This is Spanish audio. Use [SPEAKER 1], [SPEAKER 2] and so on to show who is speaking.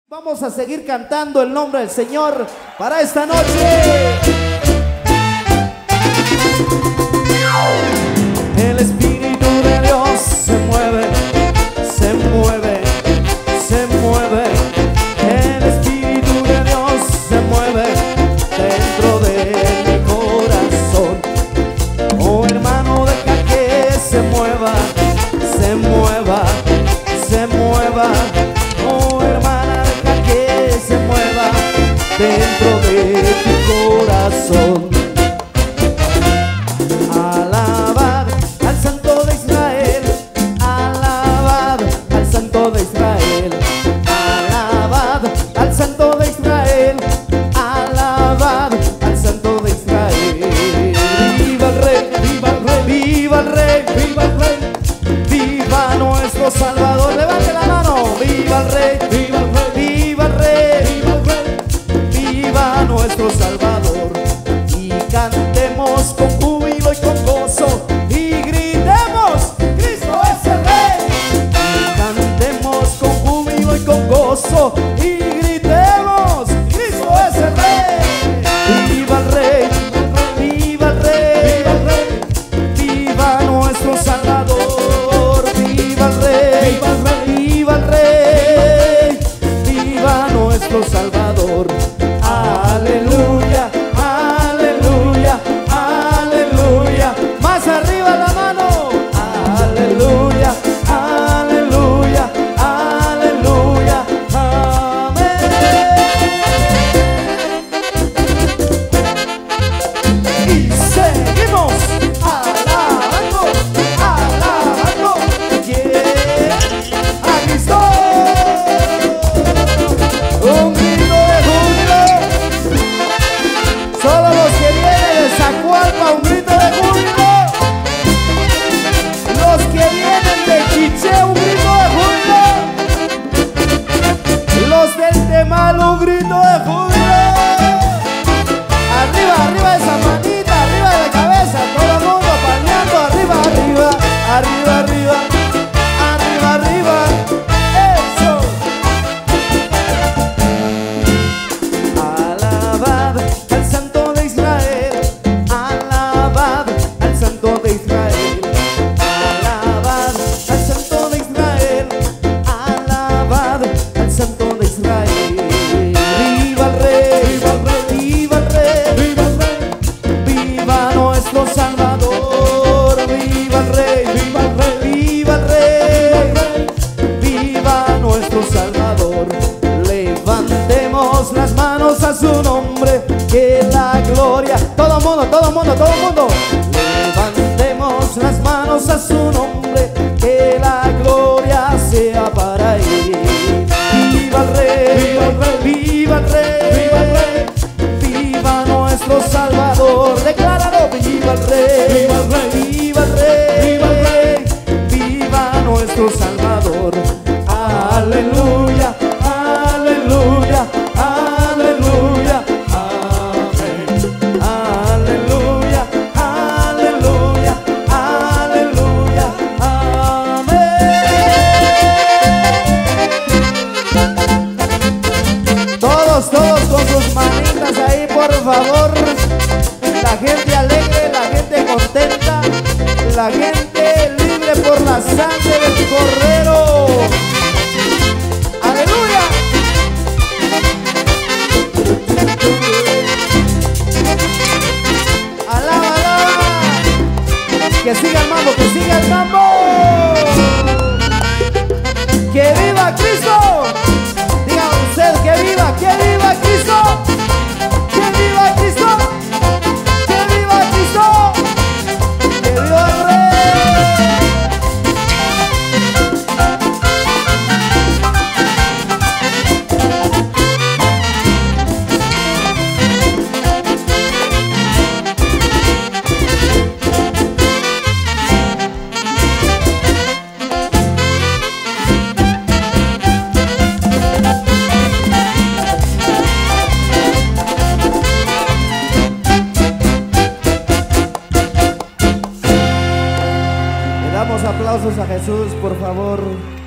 [SPEAKER 1] Vamos a seguir cantando el nombre del Señor para esta noche. El Espíritu de Dios se mueve, se mueve, se mueve. El Espíritu de Dios se mueve dentro de mi corazón. Oh hermano, deja que se mueva, se mueva, se mueva. Oh hermana, deja que se mueva dentro de tu corazón. Alabad al Santo de Israel, alabad al Santo de Israel, alabad al Santo de Israel, alabad al Santo de Israel. Viva el Rey, viva el Rey, viva el Rey, viva el Rey, viva nuestro Salvador. Levante la mano. Viva el Rey, viva el Rey, viva el Rey, viva el Rey, viva nuestro Salvador. Y cantemos con júbilo y con gozo y gritemos: Cristo es el Rey. Y cantemos con júbilo y con gozo y gritemos: Cristo es el Rey. Viva el Rey, viva el Rey, viva el Rey, viva nuestro Salvador. Viva el Rey, viva el Rey, viva el Rey, viva nuestro Salvador. Aleluya, aleluya, aleluya. Más arriba la mano. Aleluya, aleluya, aleluya. Amén. Y seguimos alabando, alabando, a Cristo. Un grito de júbilo. Solo los que vienen de Zacualpa, un grito de júbilo. Los que vienen de Quiché, un grito de júbilo. Los del Temal, un grito de júbilo. Arriba, arriba esa manita, arriba de la cabeza, todo el mundo paneando, arriba, arriba, arriba, arriba, arriba, arriba. Eso. Alabad al Santo de Israel, alabad al Santo de Israel, alabad al Santo de Israel, alabad al Santo de Israel. Viva el Rey, viva el Rey, viva el Rey, viva el Rey, viva nuestro Salvador. Viva el Rey, viva el Rey, viva el Rey, viva nuestro Salvador. Levantemos las manos a su nombre, que la gloria. Todo mundo, todo mundo, todo mundo. Levantemos las manos a su nombre, que la gloria sea para él. Viva el Rey, viva el Rey, viva el Rey, viva el Rey, viva nuestro Salvador. Decláralo: viva el Rey, viva el Rey, viva el Rey, viva el Rey, viva nuestro Salvador. Aleluya, aleluya, aleluya, amén. Aleluya, aleluya, aleluya, amén. Todos, todos con sus manitas ahí, por favor. La gente alegre, la gente contenta, la gente libre por la sangre del Cordero. ¡Aleluya! ¡Alaba, alaba! ¡Que siga el mambo, que siga el mambo! ¡Que viva Cristo! Diga usted: que viva Cristo! ¡Que viva Cristo! ¡Que viva Cristo! ¡Que viva el Rey! Aplausos a Jesús, por favor.